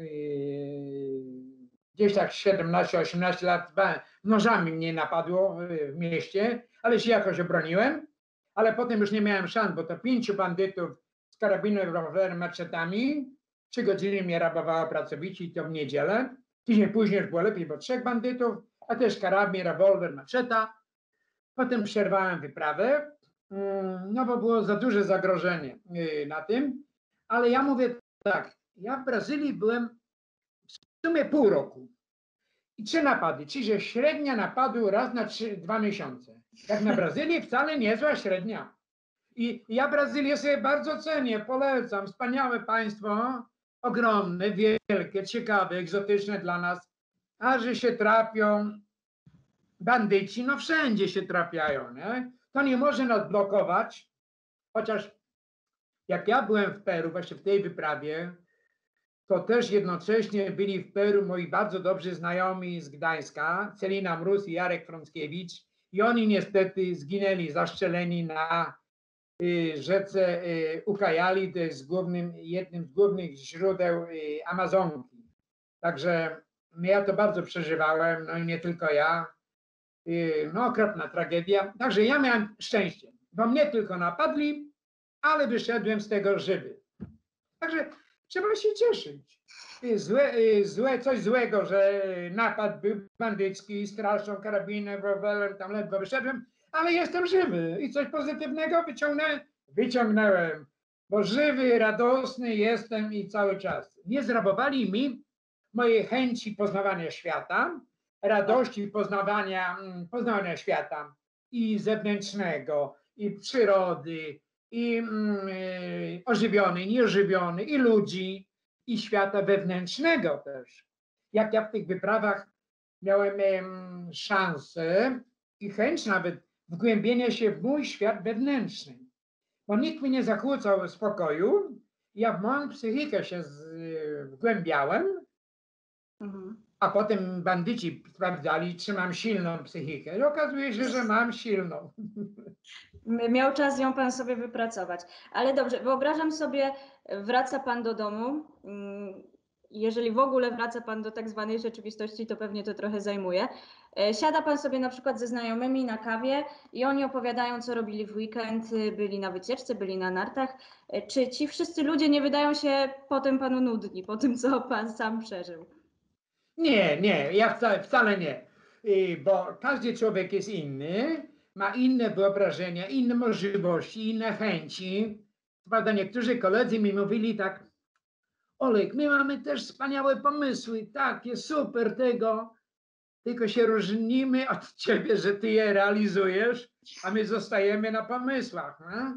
gdzieś tak 17-18 lat, nożami mnie napadło w mieście, ale się jakoś obroniłem. Ale potem już nie miałem szans, bo to 5 bandytów z karabinem, rewolwerem, maczetami. 3 godziny mnie rabowało pracowicie i to w niedzielę. Później już było lepiej, bo 3 bandytów, a też karabin, rewolwer, maczeta. Potem przerwałem wyprawę, no bo było za duże zagrożenie na tym. Ale ja mówię tak, ja w Brazylii byłem w sumie pół roku i 3 napady, czyli że średnia napadu raz na 2 miesiące. Jak na Brazylię wcale niezła średnia. I ja Brazylię sobie bardzo cenię, polecam. Wspaniałe państwo, ogromne, wielkie, ciekawe, egzotyczne dla nas. A że się trafią bandyci, no wszędzie się trafiają, nie? To nie może nas blokować, chociaż jak ja byłem w Peru, właśnie w tej wyprawie, to też jednocześnie byli w Peru moi bardzo dobrzy znajomi z Gdańska, Celina Mróz i Jarek Frąckiewicz, i oni niestety zginęli zastrzeleni na rzece Ucayali, to jest jednym z głównych źródeł Amazonki. Także ja to bardzo przeżywałem, no i nie tylko ja. No okropna tragedia. Także ja miałem szczęście, bo mnie tylko napadli, ale wyszedłem z tego żywy. Także trzeba się cieszyć. Coś złego, że napad był bandycki, straszą, karabinem, rewolwerem, tam ledwo wyszedłem, ale jestem żywy i coś pozytywnego wyciągnąłem, bo żywy, radosny jestem i cały czas. Nie zrabowali mi mojej chęci poznawania świata, radości poznawania świata i zewnętrznego, i przyrody, i ożywiony, nieożywiony, i ludzi, i świata wewnętrznego też. Jak ja w tych wyprawach miałem szansę i chęć nawet wgłębienia się w mój świat wewnętrzny, bo nikt mi nie zakłócał spokoju, ja w moją psychikę się wgłębiał, a potem bandyci sprawdzali, czy mam silną psychikę. I okazuje się, że mam silną. Miał czas ją pan sobie wypracować. Ale dobrze, wyobrażam sobie, wraca pan do domu. Jeżeli w ogóle wraca pan do tak zwanej rzeczywistości, to pewnie to trochę zajmuje. Siada pan sobie na przykład ze znajomymi na kawie i oni opowiadają, co robili w weekend, byli na wycieczce, byli na nartach. Czy ci wszyscy ludzie nie wydają się potem panu nudni, po tym, co pan sam przeżył? Nie, ja wcale nie, bo każdy człowiek jest inny, ma inne wyobrażenia, inne możliwości, inne chęci. Prawda, niektórzy koledzy mi mówili tak: Olek, my mamy też wspaniałe pomysły, takie super tego, tylko się różnimy od ciebie, że ty je realizujesz, a my zostajemy na pomysłach. No?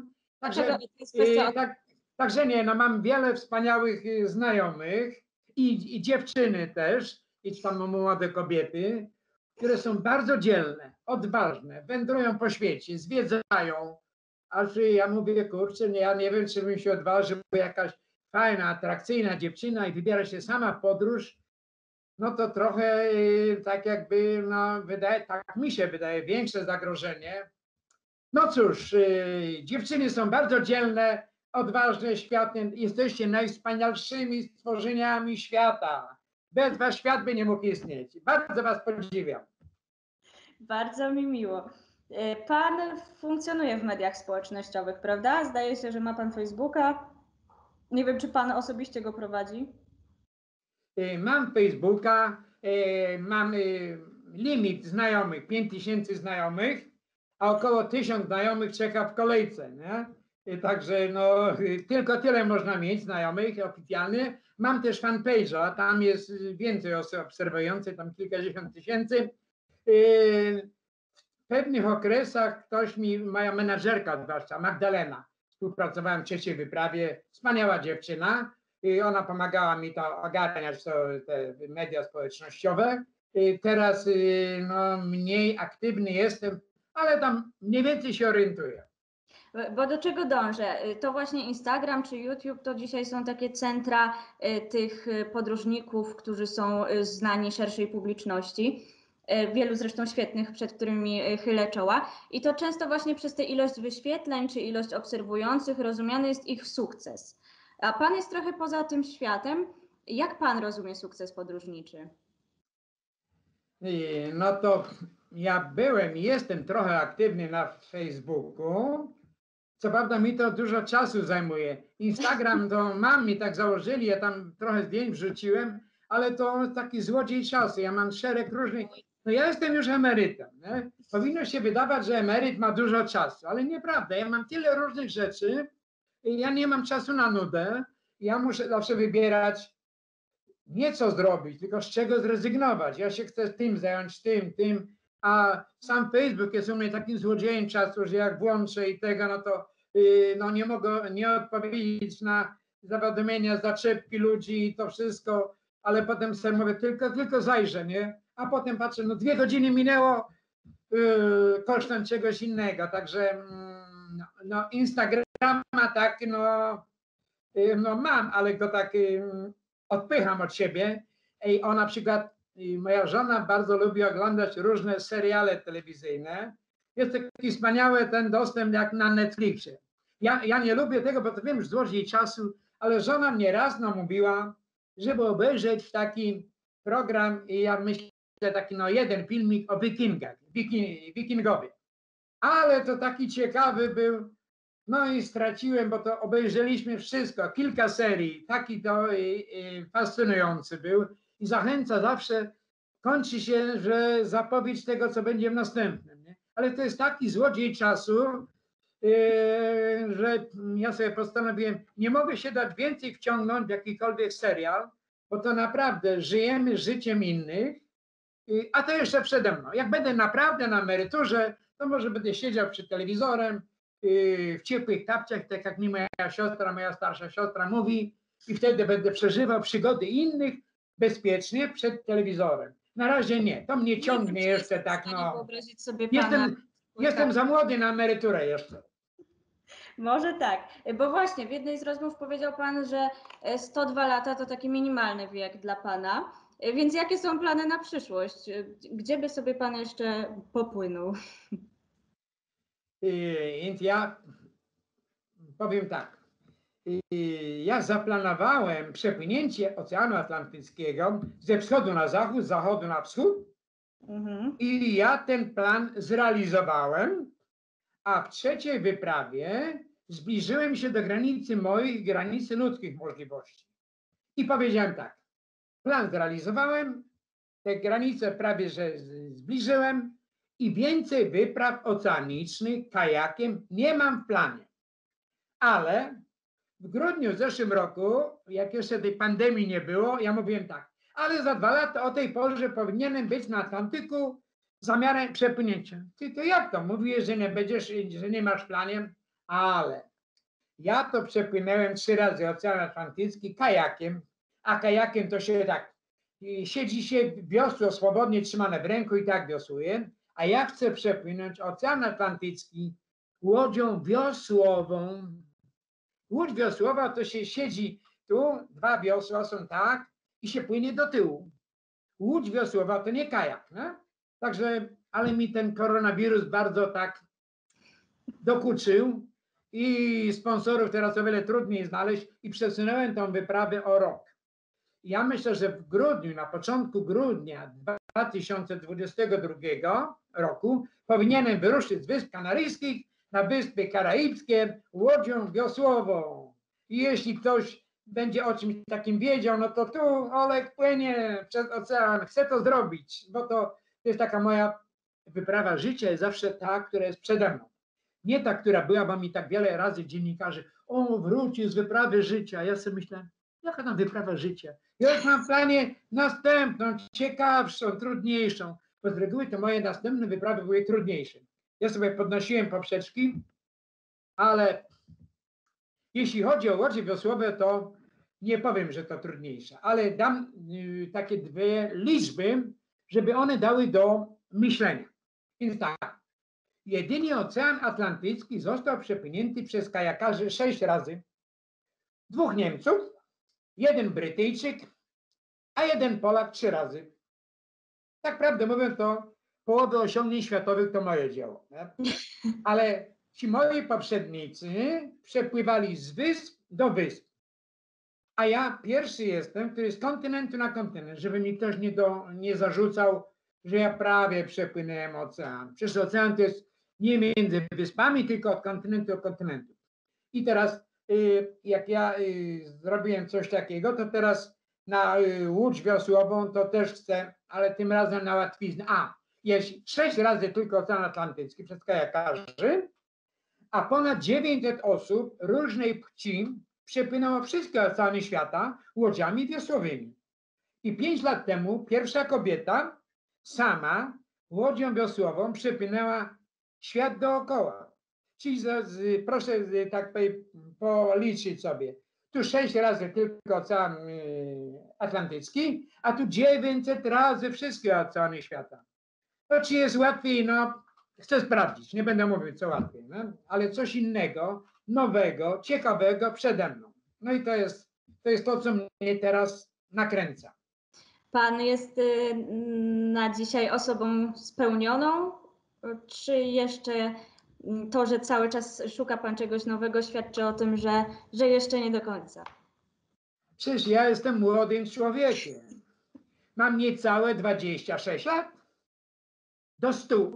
Także nie, no mam wiele wspaniałych znajomych i dziewczyny też, i tam młode kobiety, które są bardzo dzielne, odważne, wędrują po świecie, zwiedzają. Aż ja mówię, kurczę, ja nie wiem, czy bym się odważył, bo jakaś fajna, atrakcyjna dziewczyna i wybiera się sama w podróż, no to trochę tak jakby, no tak mi się wydaje, większe zagrożenie. No cóż, dziewczyny są bardzo dzielne, odważne, światne, jesteście najwspanialszymi stworzeniami świata. Bez was świat by nie mógł istnieć. Bardzo was podziwiam. Bardzo mi miło. Pan funkcjonuje w mediach społecznościowych, prawda? Zdaje się, że ma pan Facebooka. Nie wiem, czy pan osobiście go prowadzi? Mam Facebooka, mam limit znajomych, 5000 znajomych, a około 1000 znajomych czeka w kolejce. Nie? Także no, tylko tyle można mieć znajomych oficjalnie. Mam też fanpage'a, tam jest więcej osób obserwujących, tam kilkadziesiąt tysięcy. W pewnych okresach moja menadżerka zwłaszcza, Magdalena, współpracowałem w trzeciej wyprawie, wspaniała dziewczyna, i ona pomagała mi to ogarniać, te media społecznościowe. Teraz no, mniej aktywny jestem, ale tam mniej więcej się orientuję. Bo do czego dążę? To właśnie Instagram czy YouTube to dzisiaj są takie centra tych podróżników, którzy są znani szerszej publiczności. Wielu zresztą świetnych, przed którymi chylę czoła. I to często właśnie przez tę ilość wyświetleń czy ilość obserwujących rozumiany jest ich sukces. A pan jest trochę poza tym światem. Jak pan rozumie sukces podróżniczy? No to ja byłem i jestem trochę aktywny na Facebooku. Co prawda mi to dużo czasu zajmuje. Instagram to mam, mi tak założyli, ja tam trochę zdjęć wrzuciłem, ale to taki złodziej czasu. Ja mam szereg różnych... No ja jestem już emerytem. Nie? Powinno się wydawać, że emeryt ma dużo czasu, ale nieprawda. Ja mam tyle różnych rzeczy i ja nie mam czasu na nudę. Ja muszę zawsze wybierać nie co zrobić, tylko z czego zrezygnować. Ja się chcę tym zająć, tym, a sam Facebook jest u mnie takim złodziejem czasu, że jak włączę i tego, no to no nie mogę nie odpowiedzieć na zawiadomienia, zaczepki ludzi i to wszystko, ale potem sobie mówię, tylko zajrzę, nie? A potem patrzę, no 2 godziny minęło kosztem czegoś innego, także no Instagrama tak, no mam, ale go tak odpycham od siebie. I ona na przykład, moja żona bardzo lubi oglądać różne seriale telewizyjne. Jest taki wspaniały ten dostęp jak na Netflixie. Ja nie lubię tego, bo to wiem, że złoży jej czasu, ale żona mnie raz namówiła, żeby obejrzeć taki program i ja myślę taki jeden filmik o wikingach, wikingowie. Ale to taki ciekawy był. No i straciłem, bo to obejrzeliśmy wszystko, kilka serii, taki to fascynujący był i zachęca zawsze, kończy się, że zapowiedź tego, co będzie w następnym. Nie? Ale to jest taki złodziej czasu, że ja sobie postanowiłem, nie mogę się dać więcej wciągnąć w jakikolwiek serial, bo to naprawdę żyjemy życiem innych, a to jeszcze przede mną. Jak będę naprawdę na emeryturze, to może będę siedział przed telewizorem, w ciepłych kapciach, tak jak mi moja starsza siostra mówi, i wtedy będę przeżywał przygody innych bezpiecznie przed telewizorem. Na razie nie, to mnie ciągnie jeszcze tak, wyobrazić sobie pana. Jestem za młody na emeryturę jeszcze. Może tak, bo właśnie w jednej z rozmów powiedział pan, że 102 lata to taki minimalny wiek dla pana. Więc jakie są plany na przyszłość? Gdzie by sobie pan jeszcze popłynął? Więc ja powiem tak, ja zaplanowałem przepłynięcie Oceanu Atlantyckiego ze wschodu na zachód, z zachodu na wschód i ja ten plan zrealizowałem, a w trzeciej wyprawie zbliżyłem się do granicy moich, granicy ludzkich możliwości. I powiedziałem tak, plan zrealizowałem, te granice prawie że zbliżyłem, i więcej wypraw oceanicznych kajakiem nie mam w planie. Ale w grudniu w zeszłym roku, jak jeszcze tej pandemii nie było, ja mówiłem tak, ale za 2 lata o tej porze powinienem być na Atlantyku z zamiarem przepłynięcia. Ty to jak to? Mówisz, że nie będziesz, że nie masz w planie? Ale ja to przepłynąłem 3 razy Ocean Atlantycki kajakiem, a kajakiem to się tak, siedzi się wiosło swobodnie trzymane w ręku i tak wiosłuje. A ja chcę przepłynąć Ocean Atlantycki łodzią wiosłową. Łódź wiosłowa to się siedzi tu, 2 wiosła są tak i się płynie do tyłu. Łódź wiosłowa to nie kajak. No? Także, ale mi ten koronawirus bardzo tak dokuczył i sponsorów teraz o wiele trudniej znaleźć i przesunąłem tą wyprawę o rok. Ja myślę, że w grudniu, na początku grudnia 2022 roku powinienem wyruszyć z Wysp Kanaryjskich na Wyspy Karaibskie łodzią wiosłową. I jeśli ktoś będzie o czymś takim wiedział, no to tu Olek płynie przez ocean, chcę to zrobić, bo to jest taka moja wyprawa życia, jest zawsze ta, która jest przede mną. Nie ta, która była, bo mi tak wiele razy dziennikarze, wrócił z wyprawy życia. Ja sobie myślałem, jaka tam wyprawa życia? Ja już mam w planie następną, ciekawszą, trudniejszą. Bo z reguły to moje następne wyprawy były trudniejsze. Ja sobie podnosiłem poprzeczki, ale jeśli chodzi o łodzie wiosłowe, to nie powiem, że to trudniejsze, ale dam takie dwie liczby, żeby one dały do myślenia. Więc tak, jedynie Ocean Atlantycki został przepłynięty przez kajakarzy 6 razy. 2 Niemców, 1 Brytyjczyk, a 1 Polak 3 razy. Tak prawdę mówiąc, to połowę osiągnięć światowych to moje dzieło. Nie? Ale ci moi poprzednicy przepływali z wysp do wysp. A ja pierwszy jestem, który z kontynentu na kontynent, żeby mi ktoś nie zarzucał, że ja prawie przepłynąłem ocean. Przecież ocean to jest nie między wyspami, tylko od kontynentu do kontynentu. I teraz, jak ja zrobiłem coś takiego, to teraz na łódź wiosłową to też chcę, ale tym razem na łatwiznę. Jest 6 razy tylko Ocean Atlantycki przez kajakarzy, a ponad 900 osób różnej płci przepłynęło wszystkie oceany świata łodziami wiosłowymi. I 5 lat temu pierwsza kobieta sama łodzią wiosłową przepłynęła świat dookoła. Czyli proszę tak policzyć sobie. Tu 6 razy tylko Ocean Atlantycki, a tu 900 razy wszystkie oceany świata. To czy jest łatwiej? No, chcę sprawdzić, nie będę mówił co łatwiej, no? Ale coś innego, nowego, ciekawego przede mną. No i to jest to, co mnie teraz nakręca. Pan jest na dzisiaj osobą spełnioną, czy jeszcze to, że cały czas szuka pan czegoś nowego, świadczy o tym, że jeszcze nie do końca? Przecież ja jestem młodym człowiekiem. Mam niecałe 26 lat. Do 100.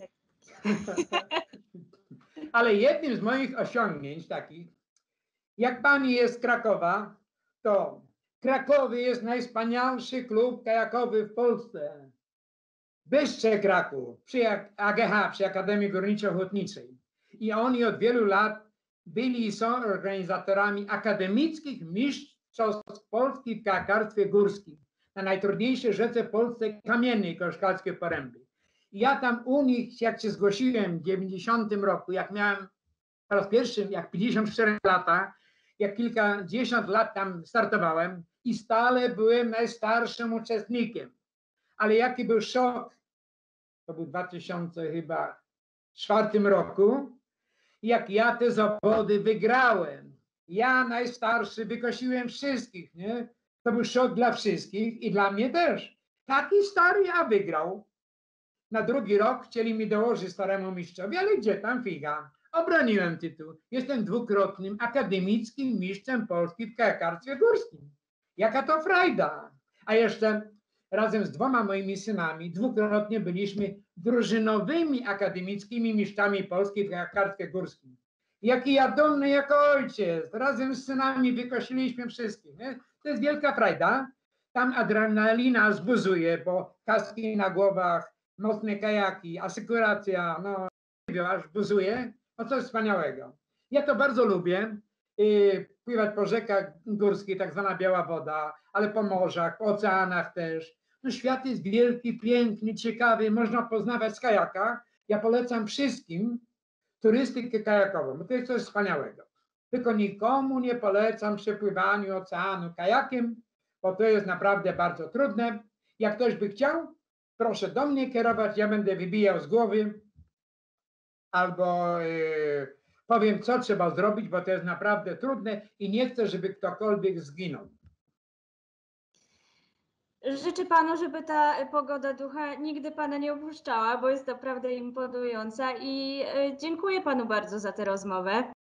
Ale jednym z moich osiągnięć takich, jak pani jest z Krakowa, to w Krakowie jest najwspanialszy klub kajakowy w Polsce. Bystrze Kraków, przy AGH, przy Akademii Górniczo-Hutniczej. I oni od wielu lat byli i są organizatorami akademickich mistrzostw Polski w kajakarstwie górskim na najtrudniejszej rzece w Polsce kamiennej, Koszkalskie Poręby. I ja tam u nich, jak się zgłosiłem w 90 roku, jak miałem po raz pierwszy, jak 54 lata, jak kilkadziesiąt lat tam startowałem i stale byłem najstarszym uczestnikiem. Ale jaki był szok, to był 2004 roku, jak ja te zawody wygrałem. Ja najstarszy, wykosiłem wszystkich, nie? To był szok dla wszystkich i dla mnie też. Taki stary ja wygrał. Na drugi rok chcieli mi dołożyć staremu mistrzowi, ale gdzie tam figa? Obroniłem tytuł. Jestem dwukrotnym akademickim mistrzem Polski w kajakarstwie górskim. Jaka to frajda! A jeszcze razem z 2 moimi synami dwukrotnie byliśmy drużynowymi akademickimi mistrzami Polski w kajakarstwie górskim. Jaki ja dumny jako ojciec. Razem z synami wykosiliśmy wszystkich. Nie? To jest wielka frajda. Tam adrenalina zbuzuje, bo kaski na głowach, mocne kajaki, asykuracja, no aż buzuje. No coś wspaniałego. Ja to bardzo lubię. Pływać po rzekach górskich, tak zwana biała woda, ale po morzach, po oceanach też. No świat jest wielki, piękny, ciekawy, można poznawać z kajaka. Ja polecam wszystkim turystykę kajakową, bo to jest coś wspaniałego. Tylko nikomu nie polecam przepływaniu oceanu kajakiem, bo to jest naprawdę bardzo trudne. Jak ktoś by chciał, proszę do mnie kierować, ja będę wybijał z głowy albo powiem, co trzeba zrobić, bo to jest naprawdę trudne i nie chcę, żeby ktokolwiek zginął. Życzę panu, żeby ta pogoda ducha nigdy pana nie opuszczała, bo jest naprawdę imponująca i dziękuję panu bardzo za tę rozmowę.